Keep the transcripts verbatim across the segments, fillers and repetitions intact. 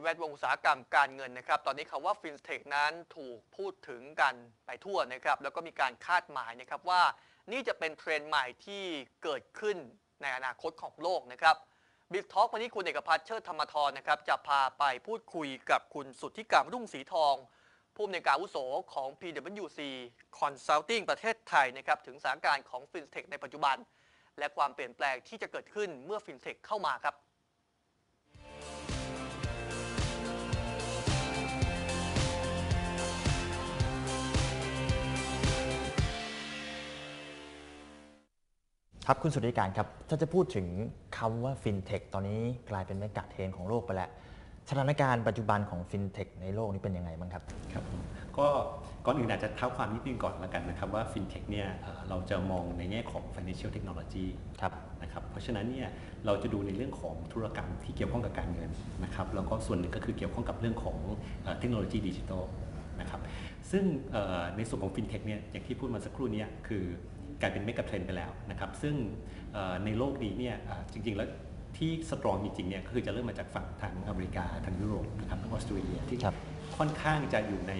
แวดวงอุตสาหกรรมการเงินนะครับตอนนี้คำว่าฟินเทคนั้นถูกพูดถึงกันไปทั่วนะครับแล้วก็มีการคาดหมายนะครับว่านี่จะเป็นเทรนด์ใหม่ที่เกิดขึ้นในอนาคตของโลกนะครับบิ๊กทอล์กวันนี้คุณเอกพัฒน์เชิดธรรมทรนะครับจะพาไปพูดคุยกับคุณสุทธิกรรมรุ่งสีทองผู้อำนวยการอาวุโสของ พี ดับเบิลยู ซี Consulting ประเทศไทยนะครับถึงสถานการณ์ของฟินเทคในปัจจุบันและความเปลี่ยนแปลงที่จะเกิดขึ้นเมื่อฟินเทคเข้ามาครับครับคุณสุริการครับถ้าจะพูดถึงคำว่าฟินเทคตอนนี้กลายเป็นเมกะเทรนด์ของโลกไปแล้วสถานการณ์ปัจจุบันของฟินเทคในโลกนี้เป็นยังไงบ้างครับครับก็ก่อนอื่นอาจจะเท้าความนิดนึงก่อนแล้วกันนะครับว่าฟินเทคเนี่ยเราจะมองในแง่ของ financial technology ครับนะครับเพราะฉะนั้นเนี่ยเราจะดูในเรื่องของธุรกรรมที่เกี่ยวข้องกับการเงินนะครับแล้วก็ส่วนหนึ่งก็คือเกี่ยวข้องกับเรื่องของเทคโนโลยีดิจิทัลนะครับซึ่งในส่วนของฟินเทคเนี่ยอย่างที่พูดมาสักครู่นี้คือกลายเป็นเมกะเทรนด์ไปแล้วนะครับซึ่งในโลกนี้เนี่ยจริงๆแล้วที่สตรองจริงๆเนี่ยคือจะเริ่มมาจากฝั่งทางอเมริกาทางยุโรปนะครับทางออสเตรเลียที่ค่อนข้างจะอยู่ใน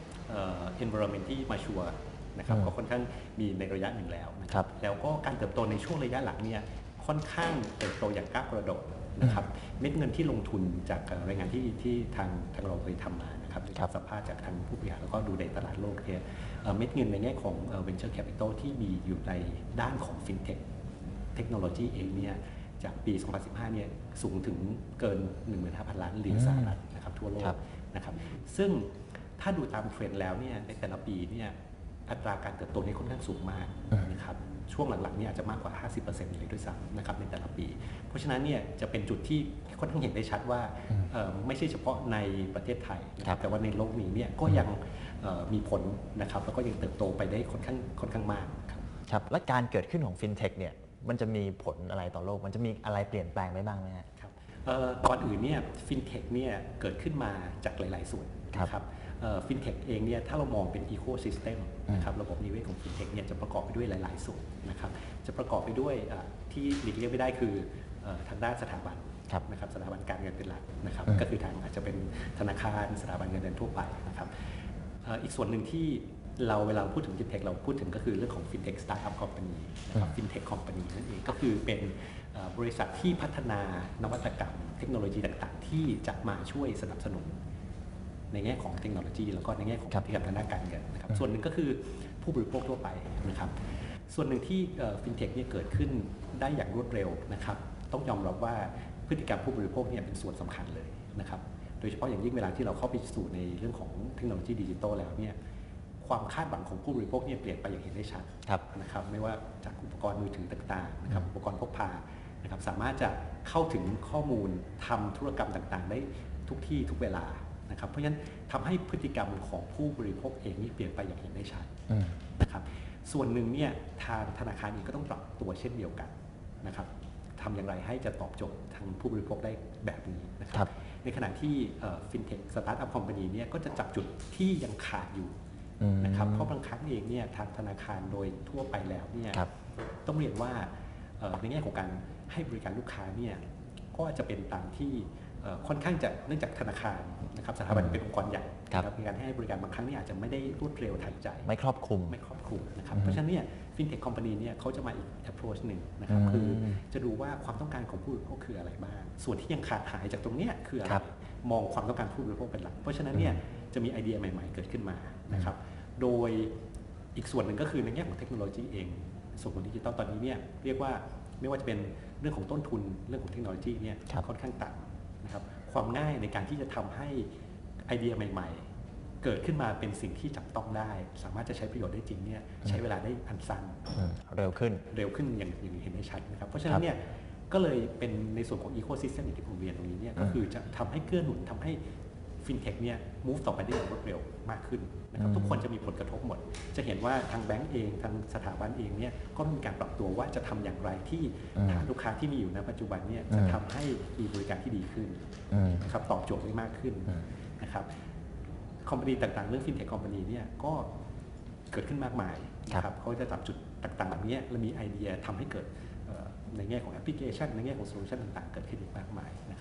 environment ที่มาชัวร์นะครับก็ค่อนข้างมีในระยะหนึ่งแล้วนะครับแล้วก็การเติบโตในช่วงระยะหลังเนี่ยค่อนข้างเติบโตอย่างก้าวกระโดดนะครับเม็ดเงินที่ลงทุนจากรายงานที่ที่ทางทางเราเคยทำมานะครับสัมภาษณ์จากทางผู้บริหารแล้วก็ดูในตลาดโลกเนี่ยเม็ดเงินในแง่ของ venture capital ที่มีอยู่ในด้านของ fintech เทคโนโลยีเองเนี่ยจากปี สองพันสิบห้า เนี่ยสูงถึงเกิน หนึ่งหมื่นห้าพัน ล้านเหรียญสหรัฐนะครับทั่วโลกนะครับซึ่งถ้าดูตามเทรนด์แล้วเนี่ยในแต่ละปีเนี่ยอัตราการเติบโตนี่ค่อนข้างสูงมากนะครับช่วงหลังๆเนี่ยอาจจะมากกว่า ห้าสิบเปอร์เซ็นต์ เลยด้วยซ้ำนะครับในแต่ละปีเพราะฉะนั้นเนี่ยจะเป็นจุดที่ค่อนข้างเห็นได้ชัดว่าไม่ใช่เฉพาะในประเทศไทยแต่ว่าในโลกนี้เนี่ยก็ยังมีผลนะครับแล้วก็ยังเติบโตไปได้ค่อนข้างค่อนข้างมากครับครับและการเกิดขึ้นของฟินเทคเนี่ยมันจะมีผลอะไรต่อโลกมันจะมีอะไรเปลี่ยนแปลงไปบ้างไหมครับก่อนอื่นเนี่ยฟินเทคเนี่ยเกิดขึ้นมาจากหลายๆส่วนนะครับฟินเทคเองเนี่ยถ้าเรามองเป็นอีโคซิสเต็มนะครับระบบนิเวศของฟินเทคเนี่ยจะประกอบไปด้วยหลายๆส่วนนะครับจะประกอบไปด้วยที่หลีกเลี่ยงไม่ได้คือทางด้านสถาบันนะครับสถาบันการเงินเป็นหลักนะครับก็คือทางอาจจะเป็นธนาคารสถาบันเงินเดือนทั่วไปนะครับอีกส่วนหนึ่งที่เราเวลาพูดถึงฟินเทคเราพูดถึงก็คือเรื่องของฟินเทคสตาร์ทอัพคอมพานีนะครับฟินเทคคอมพานีนั่นเองก็คือเป็นบริษัทที่พัฒนานวัตกรรมเทคโนโลยีต่างๆที่จะมาช่วยสนับสนุนในแง่ของเทคโนโลยีแล้วก็ในแง่ของที่กับทางด้านการเงินนะครับส่วนหนึ่งก็คือผู้บริโภคทั่วไปนะครับส่วนหนึ่งที่ฟินเทคเนี่ยเกิดขึ้นได้อย่างรวดเร็วนะครับต้องยอมรับว่าพฤติกรรมผู้บริโภคเนี่ยเป็นส่วนสำคัญเลยนะครับโดยเฉพาะอย่างยิ่งเวลาที่เราเข้าไปสู่ในเรื่องของเทคโนโลยีดิจิทัลแล้วเนี่ยความคาดหวังของผู้บริโภคเนี่ยเปลี่ยนไปอย่างเห็นได้ชัดนะครับไม่ว่าจากอุปกรณ์มือถือต่างๆนะครับอุปกรณ์พกพานะครับสามารถจะเข้าถึงข้อมูลทำธุรกรรมต่างๆได้ทุกที่ทุกเวลานะครับเพราะฉะนั้นทำให้พฤติกรรมของผู้บริโภคเองนี่เปลี่ยนไปอย่างเห็นได้ชัดนะครับส่วนหนึ่งเนี่ยทางธนาคารเองก็ต้องปรับตัวเช่นเดียวกันนะครับทำอย่างไรให้จะตอบโจทย์ทางผู้บริโภคได้แบบนี้นะครับในขณะที่ฟินเทคสตาร์ทอัพคอมพานีเนี่ยก็จะจับจุดที่ยังขาดอยู่นะครับเพราะบางครั้งเองเนี่ยทางธนาคารโดยทั่วไปแล้วเนี่ยต้องเรียนว่าในแง่ของการให้บริการลูกค้าเนี่ยก็จะเป็นตามที่ค่อนข้างจะเนื่องจากธนาคารนะครับสถาบันเป็นองค์กรใหญ่นะครับในการให้บริการบางครั้งนี่อาจจะไม่ได้รวดเร็วทันใจไม่ครอบคลุมไม่ครอบคลุมนะครับเพราะฉะนั้นเนี่ยฟินเทคคอมพานีเนี่ยเขาจะมาอีก approach หนึ่งนะครับคือจะดูว่าความต้องการของผู้บริโภคคืออะไรบ้างส่วนที่ยังขาดหายจากตรงนี้คืออะไรมองความต้องการผู้บริโภคเป็นหลักเพราะฉะนั้นเนี่ยจะมีไอเดียใหม่ๆเกิดขึ้นมานะครับโดยอีกส่วนหนึ่งก็คือในแง่ของเทคโนโลยีเองส่วนของดิจิตอลตอนนี้เนี่ยเรียกว่าไม่ว่าจะเป็นเรื่องของต้นทุนเรื่องของเทคโนโลยีเนี่ยค่อนข้างต่ำนะครับความง่ายในการที่จะทำให้ไอเดียใหม่ๆเกิดขึ้นมาเป็นสิ่งที่จับต้องได้สามารถจะใช้ประโยชน์ได้จริงเนี่ยใช้เวลาได้อันสั้นเร็วขึ้นเร็วขึ้นอย่างอย่างเห็นได้ชัดนะครับเพราะฉะนั้นเนี่ยก็เลยเป็นในส่วนของอีโคซิสเต็มที่ผมเรียนตรงนี้เนี่ยก็คือจะทำให้เกื้อหนุนทำให้ฟินเทคเนี่ย move ต่อไปได้อย่างรวดเร็วมากขึ้นนะครับทุกคนจะมีผลกระทบหมดจะเห็นว่าทางแบงก์เองทางสถาบันเองเนี่ยก็มีการปรับตัวว่าจะทำอย่างไรที่ฐานลูกค้าที่มีอยู่ในปัจจุบันเนี่ยจะทำให้มีบริการที่ดีขึ้นนะครับตอบโจทย์ได้มากขึ้นนะครับคอมพานีต่างๆเรื่องฟินเทคคอมพานีเนี่ยก็เกิดขึ้นมากมายนะครับเขาจะจับจุดต่างๆแบบนี้และมีไอเดียทำให้เกิดในแง่ของแอปพลิเคชันในแง่ของโซลูชันต่างๆเกิดขึ้นอีกมากมายนะครับ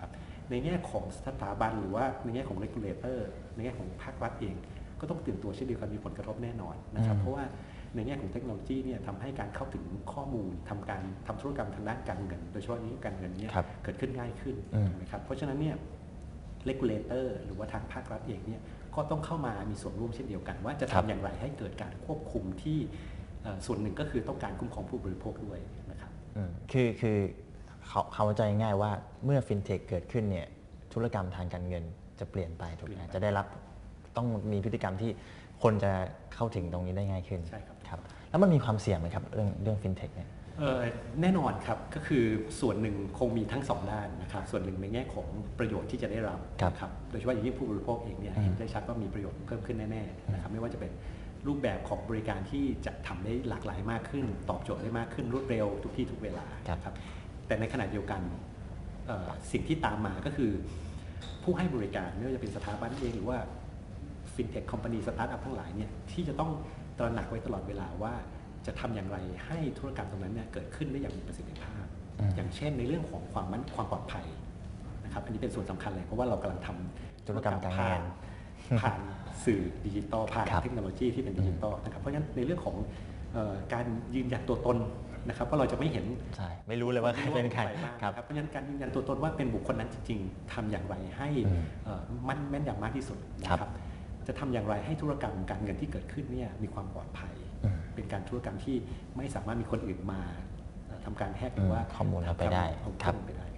ในแง่ของสถาบันหรือว่าในแง่ของ regulator ในแง่ของภาครัฐเองก็ต้องตื่นตัวเช่นเดียวกันมีผลกระทบแน่นอนนะครับเพราะว่าในแง่ของเทคโนโลยีเนี่ยทำให้การเข้าถึงข้อมูลทำการทำธุรกรรมทางด้านการเงินโดยเฉพาะนี้การเงินเนี่ยเกิดขึ้นง่ายขึ้นนะครับเพราะฉะนั้นเนี่ย regulator หรือว่าทางภาครัฐเองเนี่ยก็ต้องเข้ามามีส่วนร่วมเช่นเดียวกันว่าจะทำอย่างไรให้เกิดการควบคุมที่ส่วนหนึ่งก็คือต้องการคุ้มครองผู้บริโภคด้วยนะครับคือคือเขาเข้าใจง่ายว่าเมื่อฟินเทคเกิดขึ้นเนี่ยธุรกรรมทางการเงินจะเปลี่ยนไปถูกไหมจะได้รับต้องมีพฤติกรรมที่คนจะเข้าถึงตรงนี้ได้ง่ายขึ้นใช่ครับครับแล้วมันมีความเสี่ยงไหมครับเรื่องเรื่องฟินเทคเนี่ยแน่นอนครับก็คือส่วนหนึ่งคงมีทั้งสองด้านนะครับส่วนหนึ่งในแง่ของประโยชน์ที่จะได้รับครับโดยเฉพาะอย่างยิ่งผู้บริโภคเองเนี่ยเห็นได้ชัดว่ามีประโยชน์เพิ่มขึ้นแน่ๆนะครับไม่ว่าจะเป็นรูปแบบของบริการที่จะทำได้หลากหลายมากขึ้นตอบโจทย์ได้มากขึ้นรวดเร็วทุกที่ทุกเวลาครับแต่ในขณะเดียวกันสิ่งที่ตามมาก็คือผู้ให้บริการไม่ว่าจะเป็นสถาบันเองหรือว่าฟินเทคคอมพานีสตาร์ทอัพทั้งหลายเนี่ยที่จะต้องตระหนักไว้ตลอดเวลาว่าจะทำอย่างไรให้ธุรกรรมตรงนั้นเนี่ยเกิดขึ้นได้อย่างมีประสิทธิภาพอย่างเช่นในเรื่องของความมั่นความปลอดภัยนะครับอันนี้เป็นส่วนสำคัญเลยเพราะว่าเรากำลังทำธุรกรรมการเงินผ่านสื่อดิจิตอลผ่านเทคโนโลยีที่เป็นดิจิตอลนะครับเพราะฉะนั้นในเรื่องของการยืนยันตัวตนนะครับเพราะเราจะไม่เห็นใช่ไม่รู้เลยว่าใครเป็นใครครับเพราะฉะนั้นการยืนยันตัวตนว่าเป็นบุคคลนั้นจริงๆทำอย่างไรให้มั่นแม่นยำมากที่สุดนะครับจะทำอย่างไรให้ธุรกรรมการเงินที่เกิดขึ้นเนี่ยมีความปลอดภัยเป็นการธุรกรรมที่ไม่สามารถมีคนอื่นมาทำการแฮกหรือว่าข้อมูลเราไปได้ครับ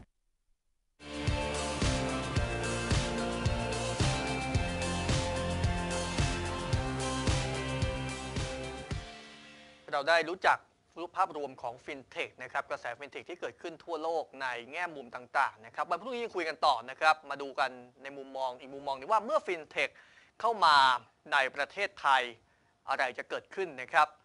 เราได้รู้จักรูปภาพรวมของฟินเทคนะครับกระแสฟินเทคที่เกิดขึ้นทั่วโลกในแง่มุมต่างๆนะครับวันพรุ่งนี้ยังคุยกันต่อนะครับมาดูกันในมุมมองอีกมุมมองนึงว่าเมื่อฟินเทคเข้ามาในประเทศไทยอะไรจะเกิดขึ้นนะครับ